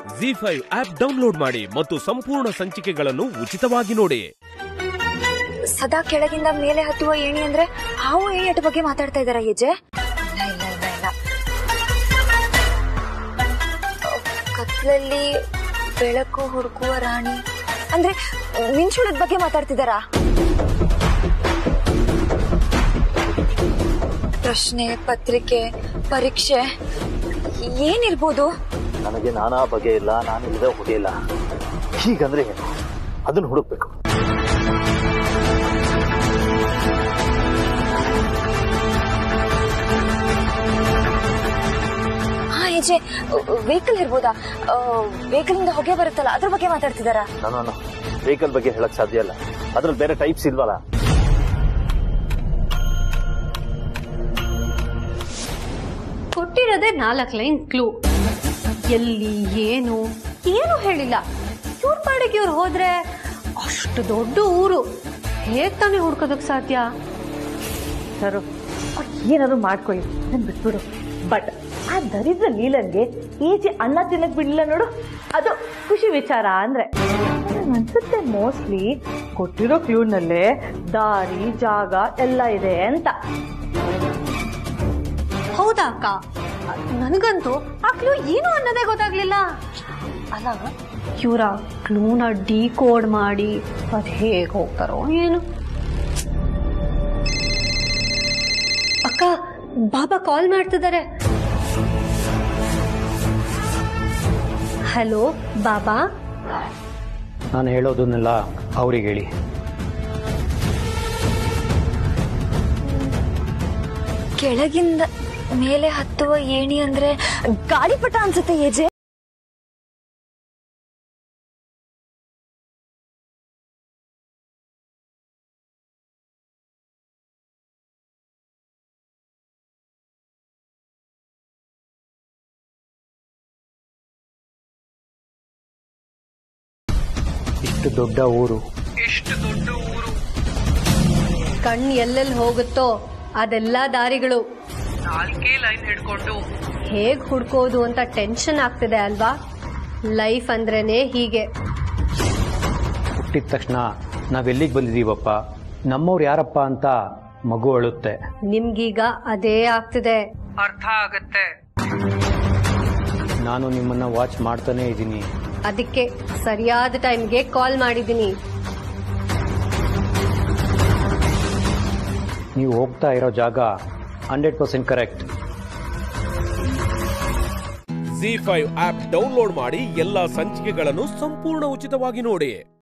ಜಿ5 app download ಮಾಡಿ ಮತ್ತು ಸಂಪೂರ್ಣ ಸಂಚಿಕೆಗಳನ್ನು ಉಚಿತವಾಗಿ ನೋಡಿ. ಸದಾ ಕೆಳಗಿಂದ ಮೇಲೆ ಹತ್ತುವ ಏಣಿ ಅಂದ್ರೆ ಹಾವು ಏಣಿಯಟ ಬಗ್ಗೆ ಮಾತಾಡ್ತಾ ಇದ್ದಾರಾ ಹೆಜ್ಜೆ? ಇಲ್ಲ. ಕತ್ಲಲ್ಲಿ ಬೆಳಕು ಹುಡುಕುವ ರಾಣಿ ಅಂದ್ರೆ ಮಿಂಚುಳದ ಬಗ್ಗೆ ಮಾತಾಡ್ತಿದ್ದಾರಾ? ಪ್ರಶ್ನೆ ಪತ್ರಿಕೆ ಪರೀಕ್ಷೆ ಏನಿರ್ಬೋದು? ನನಗೆ ನಾನಾ ಬಗೆ ಇಲ್ಲ, ನಾನು ಇಲ್ಲದೆ ಹೊಡೆಯಿಲ್ಲ. ಹೀಗಂದ್ರೆ ಏನು? ಅದನ್ನು ಹುಡುಕ್ಬೇಕು. ಹೆಜ್ಜೆ ವೆಹಿಕಲ್ ಇರ್ಬೋದಾ? ವೆಹಿಕಲ್ ಇಂದ ಹೊಗೆ ಬರುತ್ತಲ್ಲ, ಅದ್ರ ಬಗ್ಗೆ ಮಾತಾಡ್ತಿದಾರಾ? ನಾನು ವೆಹಿಕಲ್ ಬಗ್ಗೆ ಹೇಳಕ್ ಸಾಧ್ಯ ಇಲ್ಲ. ಅದ್ರಲ್ಲಿ ಬೇರೆ ಟೈಪ್ಸ್ ಇಲ್ವಲ್ಲ. ಕೊಟ್ಟಿರೋದೇ 4 ಲೈನ್ ಕ್ಲೂ. ಎಲ್ಲಿ ಏನು ಹೇಳಿಲ್ಲ. ಇವ್ರ ಪಾಡಿಗೆ ಇವ್ರು ಹೋದ್ರೆ ಅಷ್ಟು ದೊಡ್ಡ ಊರು ಹೇಗ್ ತಾನೇ ಹುಡ್ಕೋದಕ್ ಸಾಧ್ಯ? ಸರು ಏನಾದ್ರು ಮಾಡ್ಕೊಳ್ಳಿ, ನನ್ ಬಿಟ್ಬಿಡು. ಬಟ್ ಆ ದರಿದ್ರ ಲೀಲನ್ಗೆ ಈಚೆ ಅನ್ನ ತಿನ್ನಕ್ ಬಿಡ್ಲಿಲ್ಲ ನೋಡು, ಅದು ಖುಷಿ ವಿಚಾರ. ಅಂದ್ರೆ ಅನ್ಸುತ್ತೆ ಮೋಸ್ಟ್ಲಿ ಕೊಟ್ಟಿರೋ ಕ್ಲೂನಲ್ಲೇ ದಾರಿ ಜಾಗ ಎಲ್ಲ ಇದೆ ಅಂತ. ಹೌದಾ ಅಕ್ಕ? ನನಗಂತೂ ಆ ಕ್ಲೂ ಏನು ಅನ್ನೋದೇ ಗೊತ್ತಾಗ್ಲಿಲ್ಲ. ಅಲ್ಲ, ಇವರ ಕ್ಲೂನ ಡಿಕೋಡ್ ಮಾಡಿ ಅದ್ ಹೇಗ್ ಹೋಗ್ತಾರೋ ಏನು. ಅಕ್ಕ, ಬಾಬಾ ಕಾಲ್ ಮಾಡ್ತಿದ್ದಾರೆ. ಹಲೋ ಬಾಬಾ. ನಾನು ಹೇಳೋದನ್ನೆಲ್ಲ ಅವ್ರಿಗೆ ಹೇಳಿ. ಕೆಳಗಿಂದ ಮೇಲೆ ಹತ್ತುವ ಏಣಿ ಅಂದ್ರೆ ಗಾಳಿಪಟ ಅನ್ಸುತ್ತೆ ಹೆಜ್ಜೆ. ಇಷ್ಟು ದೊಡ್ಡ ಊರು, ಕಣ್ಣು ಎಲ್ಲೆಲ್ಲಿ ಹೋಗುತ್ತೋ ಅದೆಲ್ಲ ದಾರಿಗಳು. 4 ಲೈನ್ ಹಿಡ್ಕೊಂಡು ಹೇಗ್ ಹುಡ್ಕೋದು ಅಂತ ಟೆನ್ಷನ್ ಆಗ್ತಿದೆ ಅಲ್ವಾ? ಲೈಫ್ ಅಂದ್ರೇನೆ ಹೀಗೆ. ಹುಟ್ಟಿದ ತಕ್ಷಣ ನಾವೆಲ್ಲಿಗೆ ಬಂದಿದೀವಪ್ಪ, ನಮ್ಮವ್ರು ಯಾರಪ್ಪ ಅಂತ ಮಗು ಅಳುತ್ತೆ. ನಿಮ್ಗೀಗ ಅದೇ ಆಗ್ತಿದೆ. ಅರ್ಥ ಆಗತ್ತೆ. ನಾನು ನಿಮ್ಮನ್ನ ವಾಚ್ ಮಾಡ್ತಾನೆ ಇದ್ದೀನಿ. ಅದಕ್ಕೆ ಸರಿಯಾದ ಟೈಮ್ಗೆ ಕಾಲ್ ಮಾಡಿದ್ದೀನಿ. ನೀವು ಹೋಗ್ತಾ ಇರೋ ಜಾಗ 100% ಕರೆಕ್ಟ್. ಜಿ5 ಆಪ್ ಡೌನ್ಲೋಡ್ ಮಾಡಿ ಎಲ್ಲಾ ಸಂಚಿಕೆಗಳನ್ನು ಸಂಪೂರ್ಣ ಉಚಿತವಾಗಿ ನೋಡಿ.